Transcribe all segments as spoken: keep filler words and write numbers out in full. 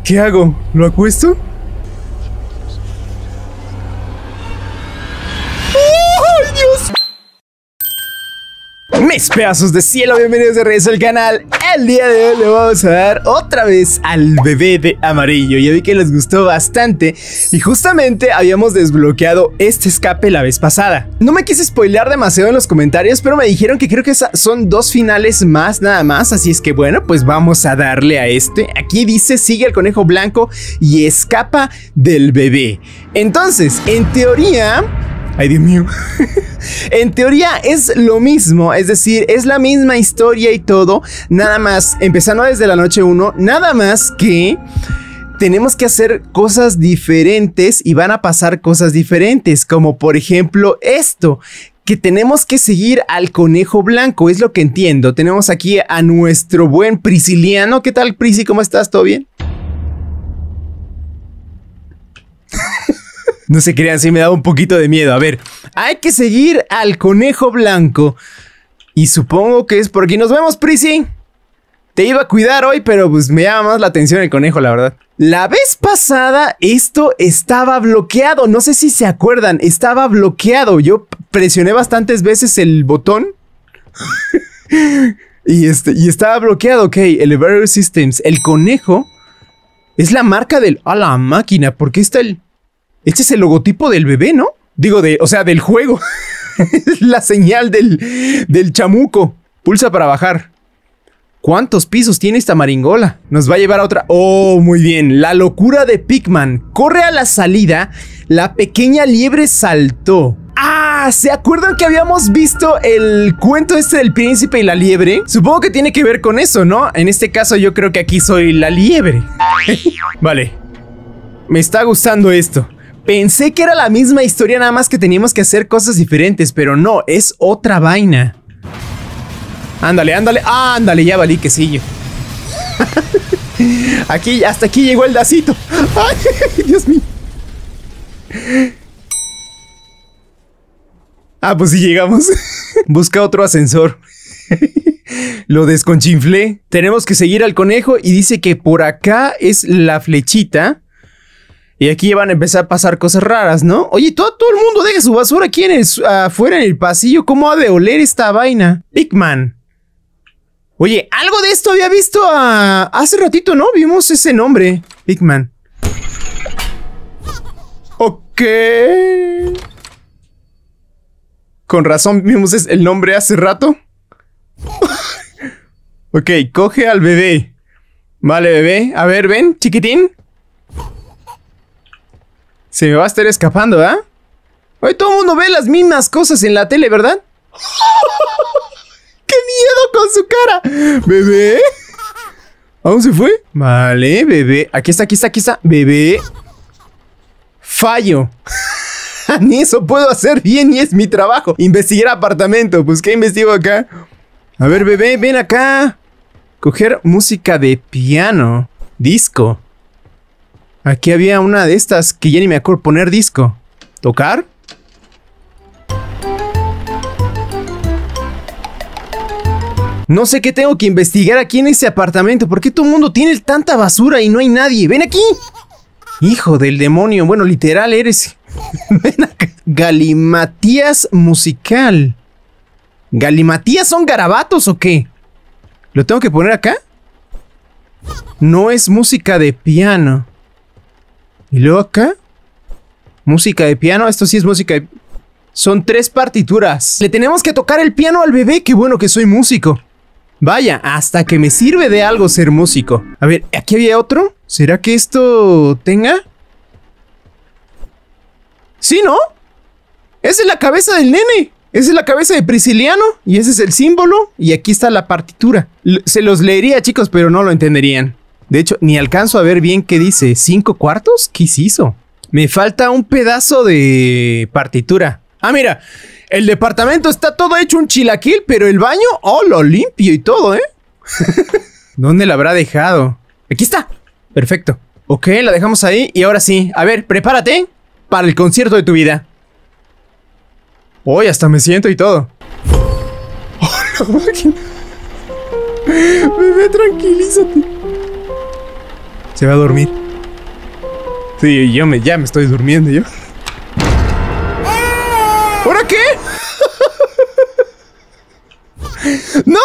¿Qué hago? ¿Lo acuesto? ¡Oh, Dios! Mis pedazos de cielo, bienvenidos de regreso al canal. El día de hoy le vamos a dar otra vez al bebé de amarillo. Ya vi que les gustó bastante y justamente habíamos desbloqueado este escape la vez pasada. No me quise spoilear demasiado en los comentarios, pero me dijeron que creo que son dos finales más nada más. Así es que bueno, pues vamos a darle a este. Aquí dice sigue al conejo blanco y escapa del bebé. Entonces, en teoría... Ay, Dios mío. En teoría es lo mismo, es decir, es la misma historia y todo, nada más, empezando desde la noche uno, nada más que tenemos que hacer cosas diferentes y van a pasar cosas diferentes, como por ejemplo esto, que tenemos que seguir al conejo blanco, es lo que entiendo. Tenemos aquí a nuestro buen Prisciliano. ¿Qué tal, Prisi? ¿Cómo estás? ¿Todo bien? No se crean, sí me da un poquito de miedo. A ver, hay que seguir al conejo blanco. Y supongo que es por aquí. Nos vemos, Prisi. Te iba a cuidar hoy, pero pues me llama más la atención el conejo, la verdad. La vez pasada esto estaba bloqueado. No sé si se acuerdan, estaba bloqueado. Yo presioné bastantes veces el botón. y, este, y estaba bloqueado. Ok, Elevator Systems. El conejo es la marca del... ¡A la máquina! ¿Por qué está el...? Este es el logotipo del bebé, ¿no? Digo, de, o sea, del juego. Es la señal del, del chamuco. Pulsa para bajar. ¿Cuántos pisos tiene esta maringola? Nos va a llevar a otra... Oh, muy bien. La locura de Pigman. Corre a la salida. La pequeña liebre saltó. Ah, ¿se acuerdan que habíamos visto el cuento este del príncipe y la liebre? Supongo que tiene que ver con eso, ¿no? En este caso yo creo que aquí soy la liebre. Vale. Me está gustando esto. Pensé que era la misma historia, nada más que teníamos que hacer cosas diferentes, pero no, es otra vaina. Ándale, ándale, ándale, ya valí quesillo. Aquí, hasta aquí llegó el dacito. Ay, Dios mío. Ah, pues sí llegamos. Busca otro ascensor. Lo desconchinflé. Tenemos que seguir al conejo y dice que por acá es la flechita. Y aquí van a empezar a pasar cosas raras, ¿no? Oye, todo, todo el mundo deja su basura aquí en el, afuera en el pasillo. ¿Cómo ha de oler esta vaina? Pigman. Oye, algo de esto había visto a... hace ratito, ¿no? Vimos ese nombre. Pigman. Ok. Con razón vimos el nombre hace rato. Ok, coge al bebé. Vale, bebé. A ver, ven, chiquitín. Se me va a estar escapando, ¿verdad? Hoy todo el mundo ve las mismas cosas en la tele, ¿verdad? ¡Qué miedo con su cara! ¿Bebé? ¿A dónde se fue? Vale, bebé. Aquí está, aquí está, aquí está. Bebé. Fallo. Ni eso puedo hacer bien y es mi trabajo. Investigar apartamento. Pues, ¿qué investigo acá? A ver, bebé, ven acá. Coger música de piano. Disco. Aquí había una de estas que ya ni me acuerdo. Poner disco. ¿Tocar? No sé qué tengo que investigar aquí en este apartamento. ¿Por qué todo el mundo tiene tanta basura y no hay nadie? ¡Ven aquí! Hijo del demonio. Bueno, literal eres. Ven acá. Galimatías musical. ¿Galimatías son garabatos o qué? ¿Lo tengo que poner acá? No es música de piano. ¿Y luego acá? Música de piano. Esto sí es música de... Son tres partituras. Le tenemos que tocar el piano al bebé. Qué bueno que soy músico. Vaya, hasta que me sirve de algo ser músico. A ver, ¿aquí había otro? ¿Será que esto tenga? Sí, ¿no? Esa es la cabeza del nene. Esa es la cabeza de Prisciliano. Y ese es el símbolo. Y aquí está la partitura. L- Se los leería, chicos, pero no lo entenderían. De hecho, ni alcanzo a ver bien qué dice. ¿Cinco cuartos? ¿Qué hizo? Me falta un pedazo de partitura. Ah, mira. El departamento está todo hecho un chilaquil, pero el baño, oh, lo limpio y todo, ¿eh? ¿Dónde la habrá dejado? Aquí está. Perfecto. Ok, la dejamos ahí. Y ahora sí. A ver, prepárate para el concierto de tu vida. Hoy hasta me siento y todo. Oh, la máquina. Bebé, tranquilízate. Se va a dormir. Sí, yo me, ya me estoy durmiendo yo. ¿Ahora qué? ¡No!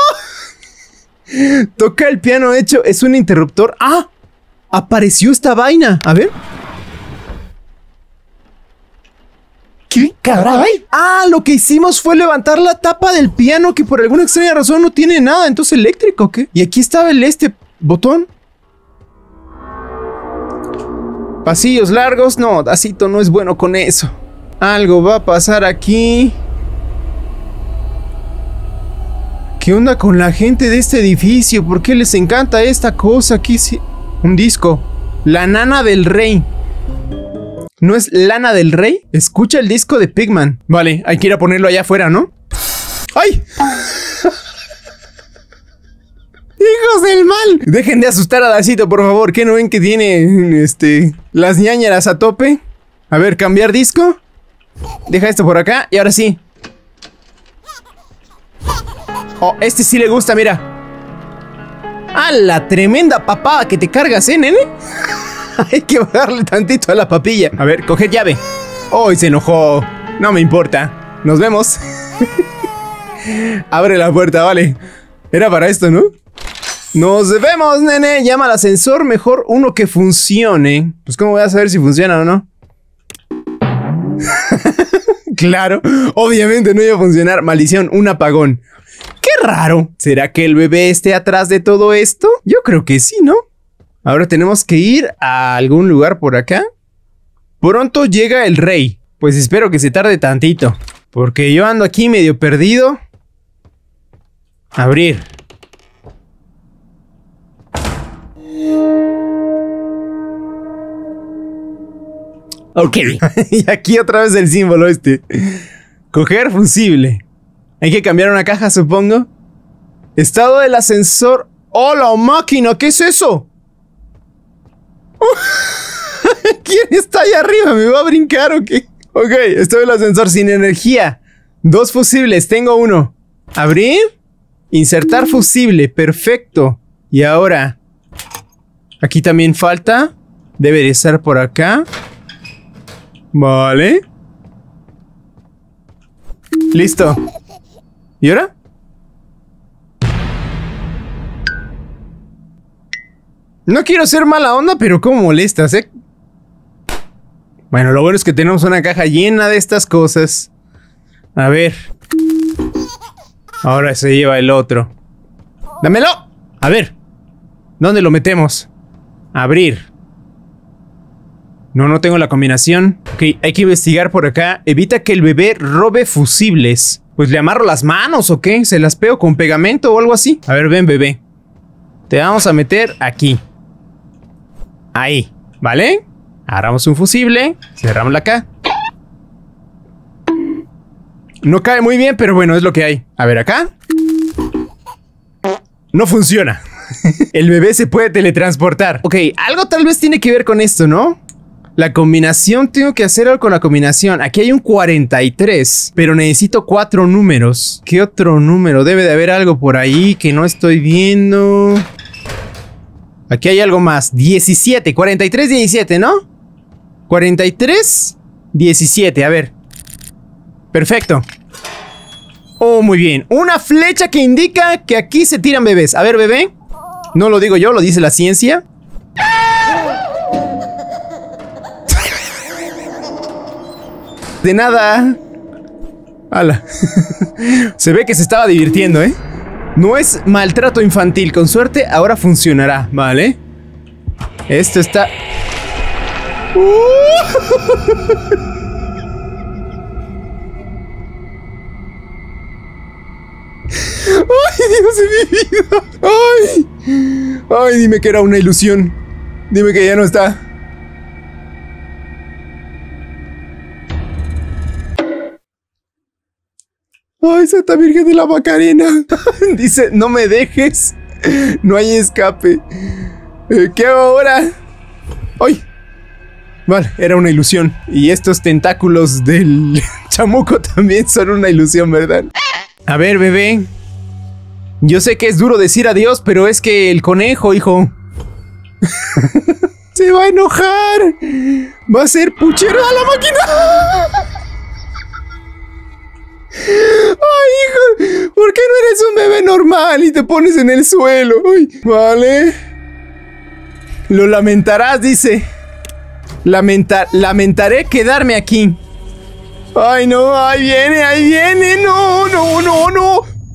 Toca el piano hecho. Es un interruptor. ¡Ah! Apareció esta vaina. A ver. ¿Qué caray? Ah, lo que hicimos fue levantar la tapa del piano, que por alguna extraña razón no tiene nada. Entonces, eléctrico, ¿o qué? Y aquí estaba el este botón. Pasillos largos. No, Dacito no es bueno con eso. Algo va a pasar aquí. ¿Qué onda con la gente de este edificio? ¿Por qué les encanta esta cosa aquí? Un disco. La nana del rey. ¿No es Lana del Rey? Escucha el disco de Pigman. Vale, hay que ir a ponerlo allá afuera, ¿no? ¡Ay! ¡Hijos del mal! Dejen de asustar a Dacito, por favor. ¿Qué no ven que tiene, este, las ñañaras a tope? A ver, cambiar disco. Deja esto por acá y ahora sí. Oh, este sí le gusta, mira. ¡Ah, la tremenda papada que te cargas, eh, nene! Hay que bajarle tantito a la papilla. A ver, coger llave. ¡Oh, se enojó! No me importa. Nos vemos. Abre la puerta, vale. Era para esto, ¿no? Nos vemos, nene. Llama al ascensor. Mejor uno que funcione. Pues, ¿cómo voy a saber si funciona o no? Claro, obviamente no iba a funcionar. Maldición, un apagón. ¡Qué raro! ¿Será que el bebé esté atrás de todo esto? Yo creo que sí, ¿no? Ahora tenemos que ir a algún lugar por acá. Pronto llega el rey. Pues espero que se tarde tantito, porque yo ando aquí medio perdido. Abrir. Ok. Y aquí otra vez el símbolo este. Coger fusible. Hay que cambiar una caja, supongo. Estado del ascensor. ¡Hola, máquina! ¿Qué es eso? ¿Quién está ahí arriba? ¿Me va a brincar o qué? Ok, estoy en el ascensor sin energía. Dos fusibles, tengo uno. Abrir. Insertar fusible, perfecto. Y ahora, aquí también falta. Debe de estar por acá. Vale. Listo. ¿Y ahora? No quiero ser mala onda, pero cómo molestas, ¿eh? Bueno, lo bueno es que tenemos una caja llena de estas cosas. A ver. Ahora se lleva el otro. ¡Dámelo! A ver. ¿Dónde lo metemos? Abrir. No, no tengo la combinación. Ok, hay que investigar por acá. Evita que el bebé robe fusibles. Pues le amarro las manos, ¿o qué? ¿Se las pego con pegamento o algo así? A ver, ven, bebé. Te vamos a meter aquí. Ahí, ¿vale? Agarramos un fusible. Cerramos la acá. No cae muy bien, pero bueno, es lo que hay. A ver, acá. No funciona. El bebé se puede teletransportar. Ok, algo tal vez tiene que ver con esto, ¿no? La combinación, tengo que hacer algo con la combinación. Aquí hay un cuarenta y tres, pero necesito cuatro números. ¿Qué otro número? Debe de haber algo por ahí que no estoy viendo. Aquí hay algo más. diecisiete, cuarenta y tres, diecisiete, ¿no? cuarenta y tres, diecisiete, a ver. Perfecto. Oh, muy bien. Una flecha que indica que aquí se tiran bebés. A ver, bebé. No lo digo yo, lo dice la ciencia. De nada. Ala. Se ve que se estaba divirtiendo, ¿eh? No es maltrato infantil. Con suerte ahora funcionará, ¿vale? Esto está... Uh. ¡Ay, Dios de mi vida! ¡Ay! ¡Ay, dime que era una ilusión! Dime que ya no está. ¡Ay, Santa Virgen de la Macarena! Dice, no me dejes. No hay escape. Eh, ¿Qué hago ahora? ¡Ay! Vale, era una ilusión. Y estos tentáculos del chamuco también son una ilusión, ¿verdad? A ver, bebé. Yo sé que es duro decir adiós, pero es que el conejo, hijo. Se va a enojar. Va a ser puchero a la máquina. Ay, hijo, ¿por qué no eres un bebé normal y te pones en el suelo? Ay, vale. Lo lamentarás, dice. Lamenta lamentaré quedarme aquí. Ay, no, ahí viene, ahí viene. No, no, no, no.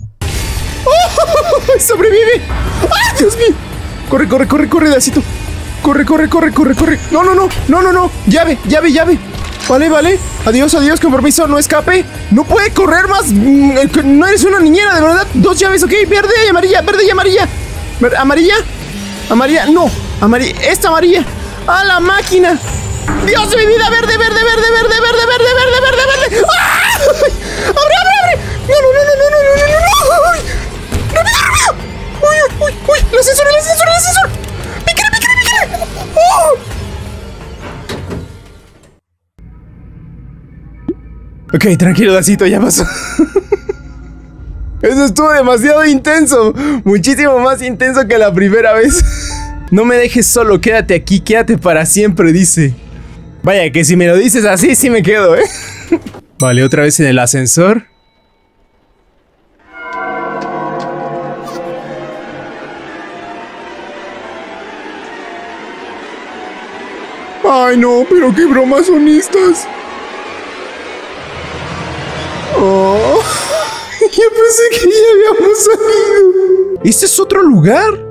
¡Oh! ¡Sobrevive! ¡Ay, Dios mío! Corre, corre, corre, corre, Dacito. Corre, corre, corre, corre, corre. No, no, no, no, no, no. Llave, llave, llave. Vale, vale. Adiós, adiós, con permiso, no escape. No puede correr más. No eres una niñera, de verdad. Dos llaves, ok. Verde y amarilla, verde y amarilla. Ver, amarilla. Amarilla, no. Amarilla, esta amarilla. ¡A la máquina! ¡Dios de mi vida! ¡Verde, verde, verde, verde, verde, verde, verde, verde, verde! ¡Ah! ¡Abre, abre, abre! ¡No, no, no, no, no, no, no, no, no! ¡Uy! ¡Rápido, rápido! ¡Uy, uy, uy! uy! ¡El ascensor, el ascensor, el ascensor! ¡Píquele, píquele, píquele! ¡Oh! Ok, tranquilo, Dacito, ya pasó. Eso estuvo demasiado intenso. Muchísimo más intenso que la primera vez. No me dejes solo, quédate aquí, quédate para siempre, dice. Vaya, que si me lo dices así, sí me quedo, ¿eh? Vale, otra vez en el ascensor. Ay, no, pero qué bromas son estas. Oh, yo pensé que ya habíamos salido. ¿Este es otro lugar?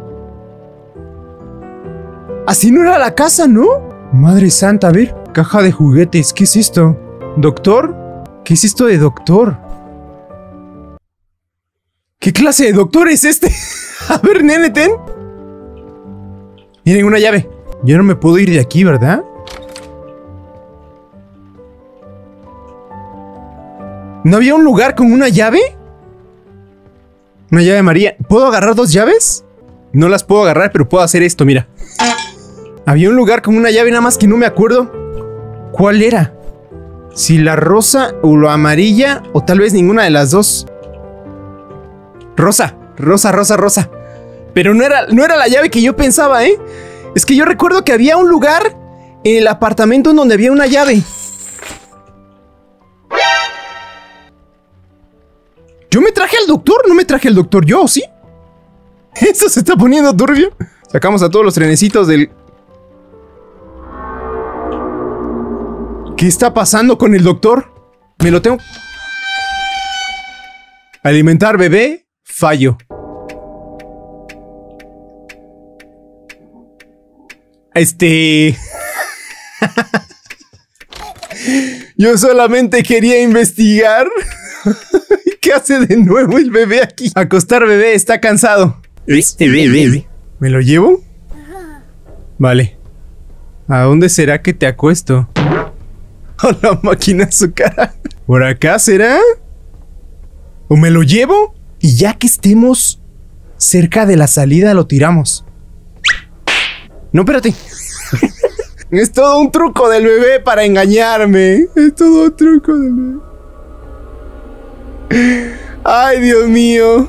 Así no era la casa, ¿no? Madre santa, a ver. Caja de juguetes, ¿qué es esto? ¿Doctor? ¿Qué es esto de doctor? ¿Qué clase de doctor es este? A ver, nene, ten. Miren, una llave. Yo no me puedo ir de aquí, ¿verdad? ¿No había un lugar con una llave? Una llave María. ¿Puedo agarrar dos llaves? No las puedo agarrar, pero puedo hacer esto, mira. Había un lugar con una llave, nada más que no me acuerdo cuál era. Si la rosa o la amarilla, o tal vez ninguna de las dos. Rosa, rosa, rosa, rosa. Pero no era, no era la llave que yo pensaba, ¿eh? Es que yo recuerdo que había un lugar en el apartamento en donde había una llave. ¿Yo me traje al doctor? ¿No me traje al doctor yo, sí? Esto se está poniendo turbio. Sacamos a todos los trenecitos del... ¿Qué está pasando con el doctor? Me lo tengo... Alimentar bebé, fallo. Este... Yo solamente quería investigar. ¿Qué hace de nuevo el bebé aquí? Acostar bebé, está cansado. Este bebé. ¿Me lo llevo? Vale. ¿A dónde será que te acuesto? ¡Oh, la máquina en su cara! ¿Por acá será? ¿O me lo llevo? Y ya que estemos cerca de la salida lo tiramos. No, espérate. Es todo un truco del bebé para engañarme. Es todo un truco del bebé. Ay, Dios mío.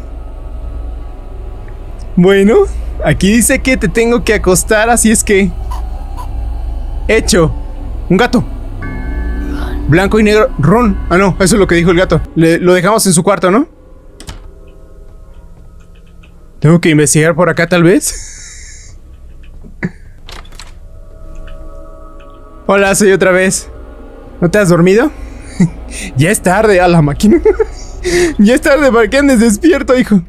Bueno, aquí dice que te tengo que acostar, así es que... Hecho. Un gato. Blanco y negro. Ron. Ah, no, eso es lo que dijo el gato. Le, lo dejamos en su cuarto, ¿no? Tengo que investigar por acá, tal vez. Hola, soy otra vez. ¿No te has dormido? Ya es tarde, a la máquina. Ya es tarde para que andes despierto, hijo.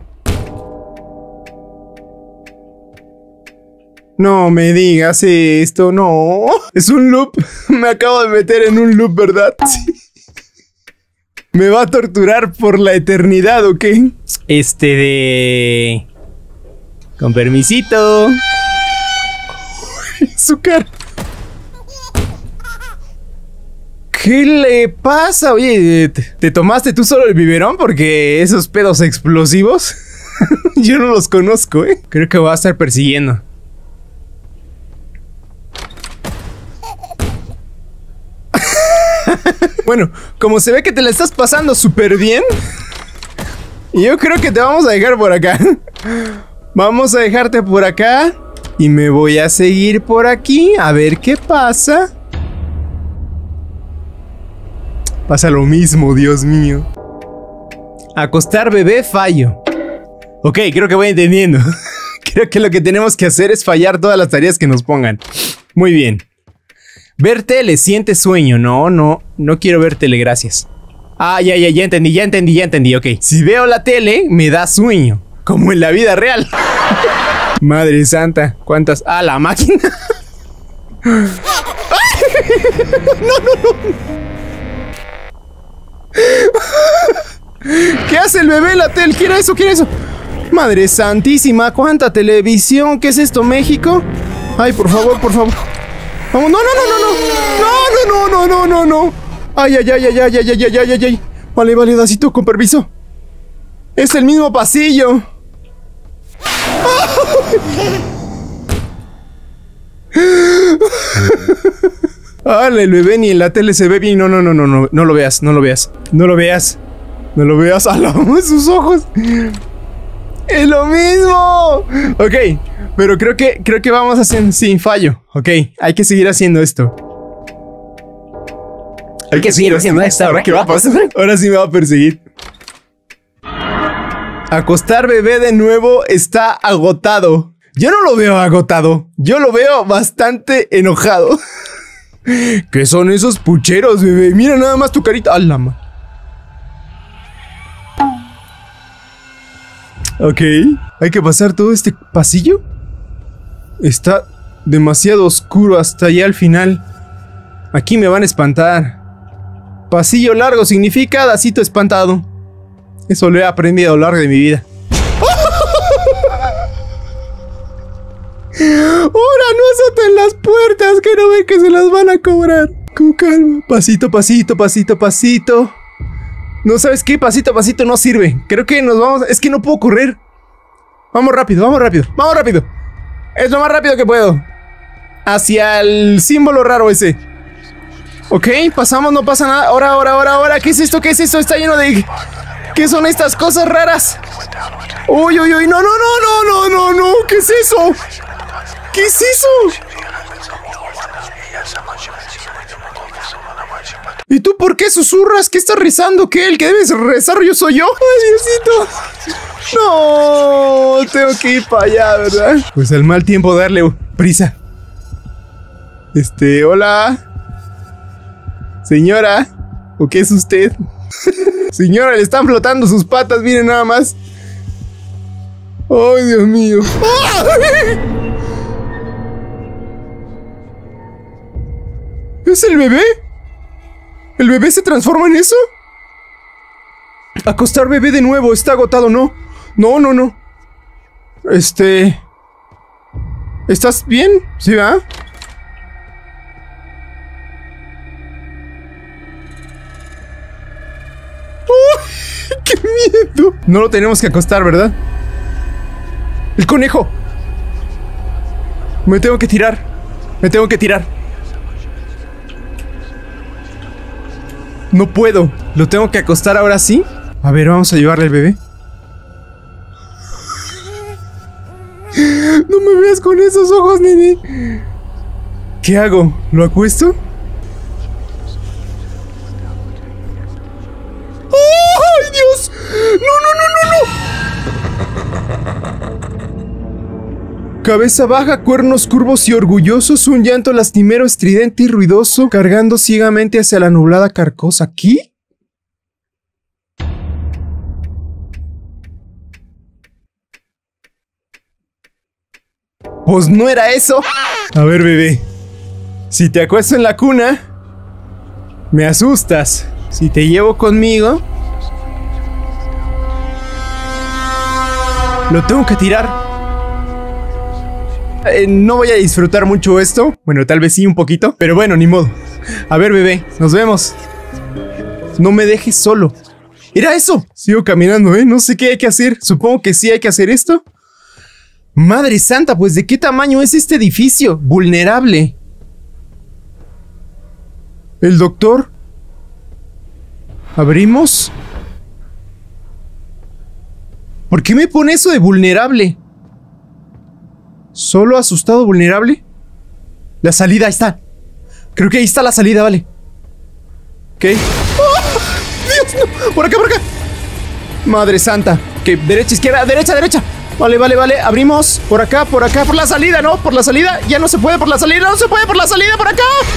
No me digas esto, no. Es un loop. Me acabo de meter en un loop, ¿verdad? Sí. Me va a torturar por la eternidad, ¿ok? Este de... Con permisito. Su cara. ¿Qué le pasa? Oye, ¿te, te tomaste tú solo el biberón? Porque esos pedos explosivos yo no los conozco, ¿eh? Creo que voy a estar persiguiendo. Bueno, como se ve que te la estás pasando súper bien, yo creo que te vamos a dejar por acá. Vamos a dejarte por acá. Y me voy a seguir por aquí a ver qué pasa. Pasa lo mismo, Dios mío. Acostar bebé, fallo. Ok, creo que voy entendiendo. Creo que lo que tenemos que hacer es fallar todas las tareas que nos pongan. Muy bien. Ver tele, siente sueño. No, no, no quiero ver tele, gracias. Ah, ya, ya, ya entendí, ya entendí, ya entendí, ok. Si veo la tele, me da sueño. Como en la vida real. Madre santa, ¿cuántas? Ah, la máquina. No, no, no. ¿Qué hace el bebé en la tele? ¿Quiere eso? ¿Quiere eso? Madre santísima, ¿cuánta televisión? ¿Qué es esto, México? Ay, por favor, por favor. Vamos, no, no, no, no, no. No, no, no, no, no, no. Ay, ay, ay, ay, ay, ay, ay, ay, ay, ay. Vale, vale, Dacito, con permiso. Es el mismo pasillo. Vale, el bebé ni en la tele se ve bien. No, no, no, no, no, no lo veas, no lo veas. No lo veas. No lo veas. ¡A sus ojos! ¡Es lo mismo! Ok, pero creo que, creo que vamos haciendo sin fallo. Ok, hay que seguir haciendo esto. Hay que seguir haciendo esto. Ahora que va a pasar. Ahora sí me va a perseguir. Acostar bebé de nuevo está agotado. Yo no lo veo agotado. Yo lo veo bastante enojado. ¿Qué son esos pucheros, bebé? Mira nada más tu carita. ¡Hala, ma! Ok. Hay que pasar todo este pasillo. Está demasiado oscuro hasta allá al final. Aquí me van a espantar. Pasillo largo significa Dacito espantado. Eso lo he aprendido a lo largo de mi vida. ¡Ahora no azoten las puertas! Que no ven que se las van a cobrar. Con calma. Pasito, pasito, pasito, pasito. No, ¿sabes qué? Pasito a pasito no sirve. Creo que nos vamos... Es que no puedo correr. Vamos rápido, vamos rápido. Vamos rápido. Es lo más rápido que puedo. Hacia el símbolo raro ese. Ok, pasamos, no pasa nada. Ahora, ahora, ahora, ahora. ¿Qué es esto? ¿Qué es esto? Está lleno de... ¿Qué son estas cosas raras? Uy, uy, uy. No, no, no, no, no, no, no. ¿Qué es eso? ¿Qué es eso? ¿Y tú por qué susurras? ¿Qué estás rezando? ¿Qué? ¿El que debes rezar yo soy yo? ¡Ay, Diosito! No, tengo que ir para allá, ¿verdad? Pues al mal tiempo darle prisa. Este, hola. Señora, ¿o qué es usted? Señora, le están flotando sus patas, miren nada más. ¡Ay, Dios mío! ¡Ay! ¿Es el bebé? ¿El bebé se transforma en eso? Acostar bebé de nuevo, está agotado, ¿no? No, no, no. Este... ¿Estás bien? ¿Sí, va? ¡Oh! ¡Qué miedo! No lo tenemos que acostar, ¿verdad? ¡El conejo! Me tengo que tirar. Me tengo que tirar. No puedo. ¿Lo tengo que acostar ahora sí? A ver, vamos a llevarle al bebé. No me veas con esos ojos, nene. ¿Qué hago? ¿Lo acuesto? ¡Ay, Dios! ¡No, no, no, no, no! Cabeza baja, cuernos curvos y orgullosos, un llanto lastimero, estridente y ruidoso, cargando ciegamente hacia la nublada carcosa. ¿Aquí? Pues no era eso. A ver, bebé. Si te acuesto en la cuna, me asustas. Si te llevo conmigo, lo tengo que tirar. Eh, no voy a disfrutar mucho esto. Bueno, tal vez sí un poquito, pero bueno, ni modo. A ver, bebé, nos vemos. No me dejes solo. Era eso. Sigo caminando, ¿eh? No sé qué hay que hacer. Supongo que sí hay que hacer esto. Madre santa, pues ¿de qué tamaño es este edificio? Vulnerable. ¿El doctor? ¿Abrimos? ¿Por qué me pone eso de vulnerable? Solo asustado, vulnerable. La salida, ahí está. Creo que ahí está la salida, vale. Ok. ¡Oh! ¡Dios, no! Por acá, por acá. Madre santa. Ok, derecha, izquierda, derecha, derecha. Vale, vale, vale. Abrimos por acá, por acá, por la salida, ¿no? Por la salida. Ya no se puede por la salida, no se puede por la salida, por acá.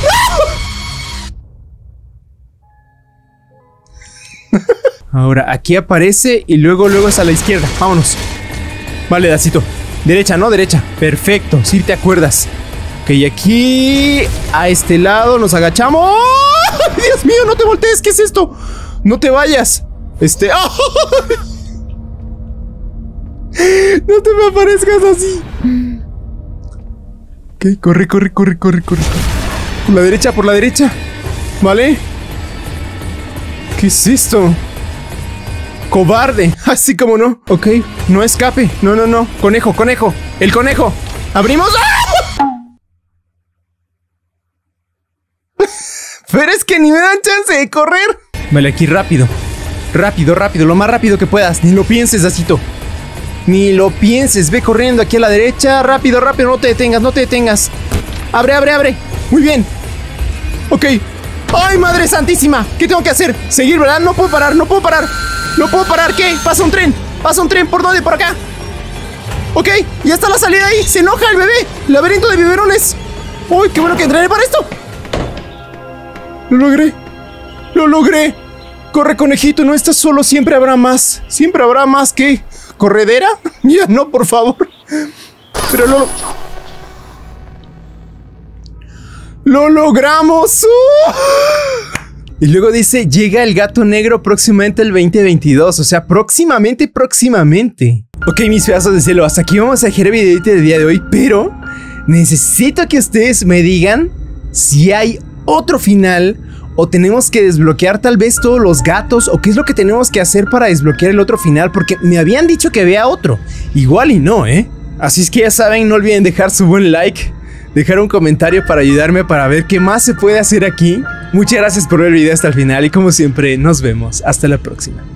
¡No! Ahora, aquí aparece y luego, luego es a la izquierda. Vámonos. Vale, Dacito. Derecha, ¿no? Derecha. Perfecto, sí te acuerdas. Ok, y aquí a este lado nos agachamos. ¡Oh! Dios mío, no te voltees, ¿qué es esto? No te vayas. Este... ¡Oh! No te me aparezcas así. Ok, corre, corre, corre, corre, corre. Por la derecha, por la derecha. Vale. ¿Qué es esto? Cobarde, así como no. Ok, no escape. No, no, no. Conejo, conejo. El conejo. Abrimos. ¡Ah! Pero es que ni me dan chance de correr. Vale, aquí rápido. Rápido, rápido. Lo más rápido que puedas. Ni lo pienses, Dacito. Ni lo pienses. Ve corriendo aquí a la derecha. Rápido, rápido. No te detengas, no te detengas. Abre, abre, abre. Muy bien. Ok. ¡Ay, madre santísima! ¿Qué tengo que hacer? Seguir, ¿verdad? No puedo parar, no puedo parar. No puedo parar, ¿qué? Pasa un tren. Pasa un tren, ¿por dónde? Por acá. Ok, ya está la salida ahí. Se enoja el bebé. Laberinto de biberones. Uy, qué bueno que entrené para esto. Lo logré. Lo logré. Corre, conejito, no estás solo. Siempre habrá más. Siempre habrá más. ¿Qué? ¿Corredera? Ya no, por favor. Pero lo... ¡Lo logramos! ¡Uh! Y luego dice, llega el gato negro próximamente el veinte veintidós. O sea, próximamente, próximamente. Ok, mis pedazos de cielo, hasta aquí vamos a dejar el videito del día de hoy. Pero necesito que ustedes me digan si hay otro final, o tenemos que desbloquear tal vez todos los gatos, o qué es lo que tenemos que hacer para desbloquear el otro final. Porque me habían dicho que había otro. Igual y no, ¿eh? Así es que ya saben, no olviden dejar su buen like, dejar un comentario para ayudarme para ver qué más se puede hacer aquí. Muchas gracias por ver el video hasta el final y como siempre nos vemos hasta la próxima.